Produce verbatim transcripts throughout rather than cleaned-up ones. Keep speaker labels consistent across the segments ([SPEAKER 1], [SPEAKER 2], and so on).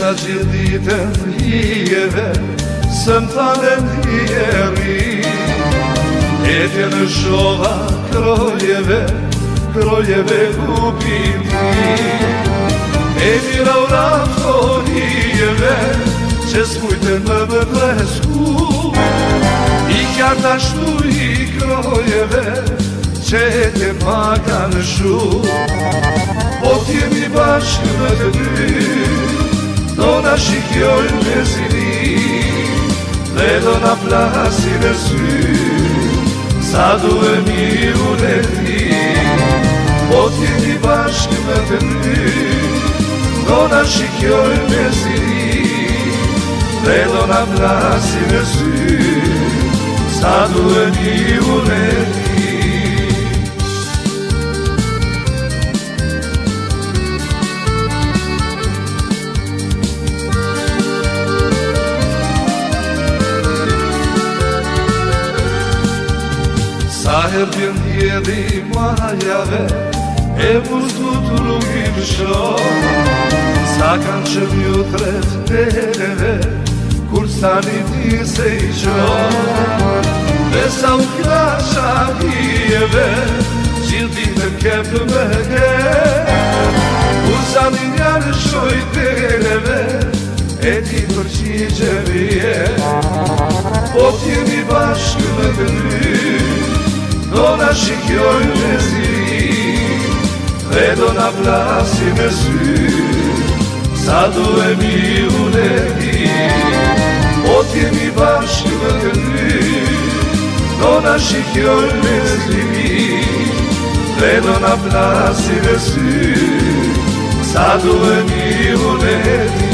[SPEAKER 1] sa gjithë ditën hijeve, së më thanen hijeri. Etje në shova kroljeve, kroljeve kupiti. E mira ura fojeve, që s'kujten më më presku. I kjarta shtu i krojeve, që etje ma kanë shu. Po t'jemi bashkë në të dy, do na shikjojnë me zili, dhe do na plasin e sy, sa duhemi unë e ti. Po t'jemi bashkë në të dy, do na shikjojnë me zili, dhe do na plasin e sy, sa duhemi unë e ti. Sa her bjën djedi majave, e muzdut rrugim shon. Sa kanë që mju tret tereve, kur stani ti se i qon. Dhe sa u klasha hijeve, gjithë ditën kepë me ke. Kur sa minjarë shoj tereve, e ti përqigje vje. Po t'jemi bashkë në të dy, do na shikjojnë me zili, dhe do na plasin me sy, sa duhemi unë e ti. Po t'jemi bashkë në të dy, do na shikjojnë me zili, dhe do na plasin me sy, sa duhemi unë e ti.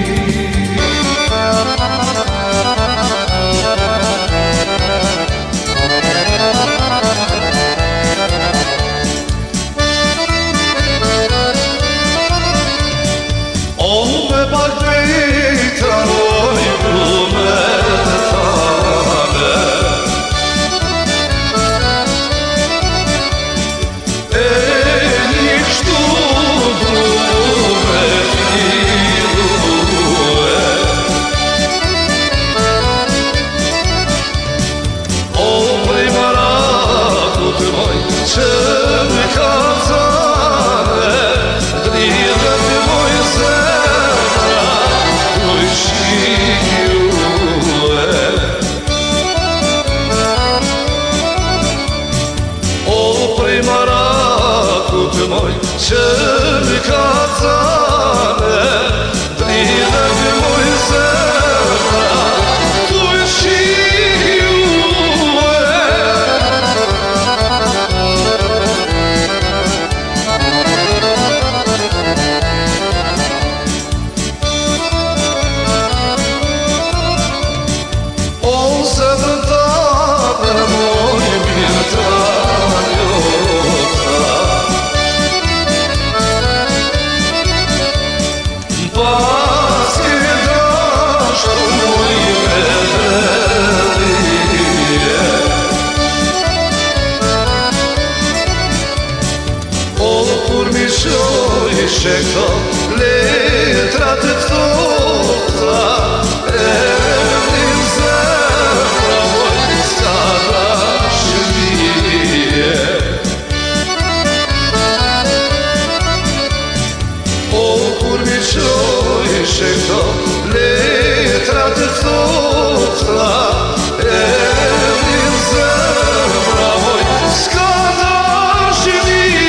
[SPEAKER 2] Që në kazane, drina të moj zemra, tu e shikjue. O zemrën tane, moj mirë që këto letrat e thota, e rëvnin zemra moj, s'ka dashurije. O, kur mi qoj që këto letrat e thota, e rëvnin zemra moj, s'ka dashurije.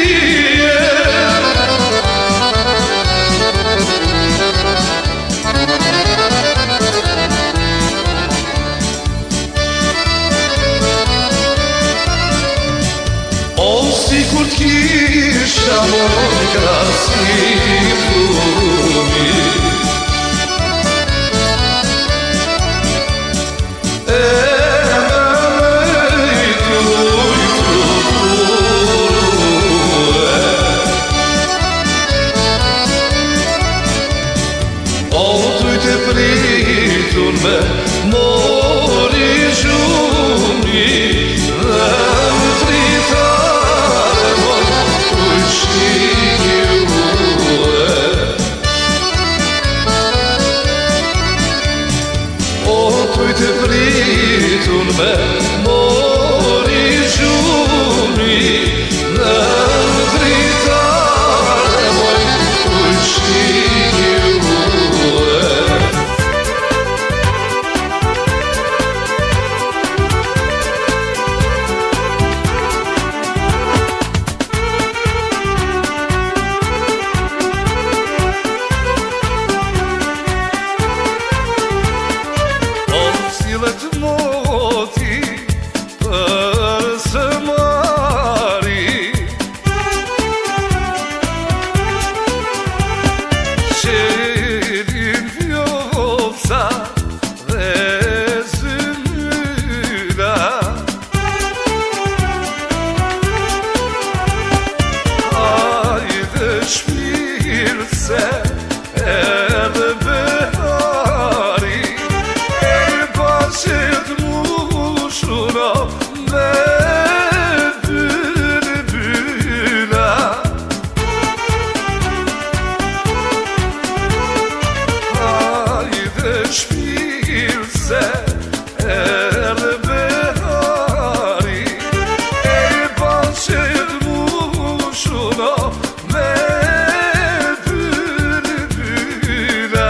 [SPEAKER 2] Kur t'kisha moj krasi flumi, e me lejtuj trupue. O tuj te pritur me mori gjumi, dhe më frita shikjue. turme mori žumi na dritare moj kućinju.
[SPEAKER 1] Silet moti për së mari, Qelin fjopsa dhe zymyra, Hajde shpirë se edhe behari, Qet mushura me bülbüla, Hajde shpirë se erë behari, E pa qet mushura me bülbüla.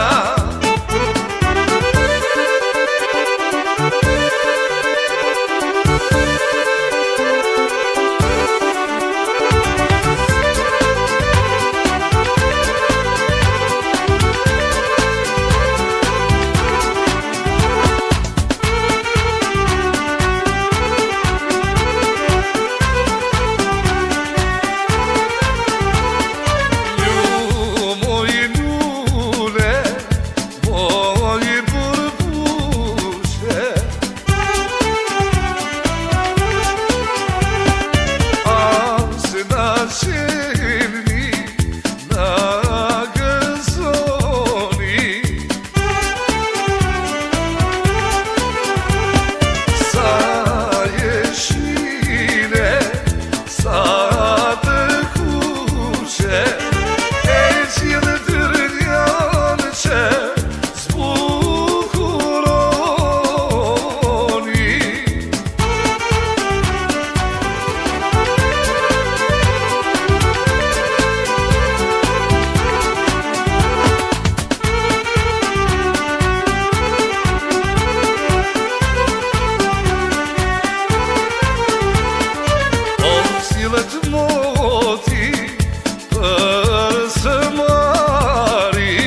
[SPEAKER 1] Silet moti për së mari,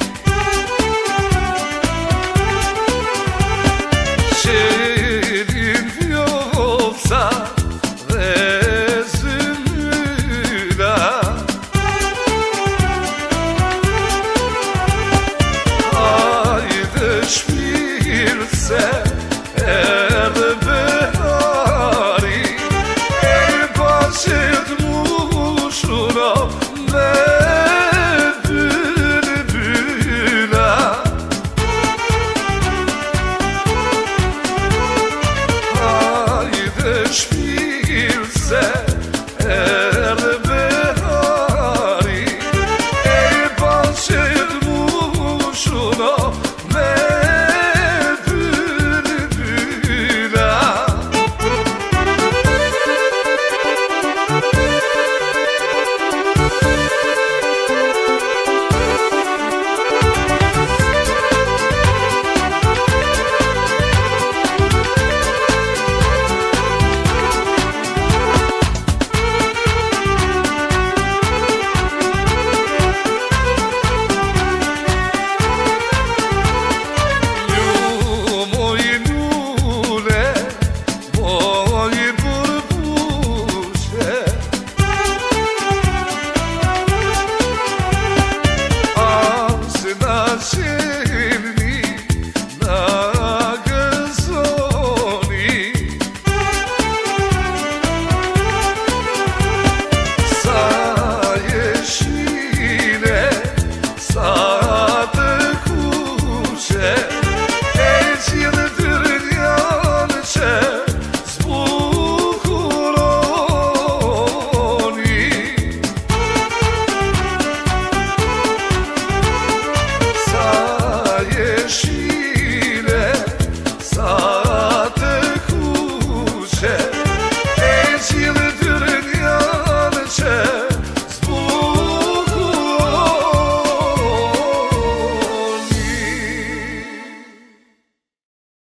[SPEAKER 1] Qelin fjopsa dhe zymyra, Hajde shpirë se edhe behari, Qet mushura me bülbüla, Hajde shpirë se erë behari, E pa qet mushura me bülbüla. Sa të kuqe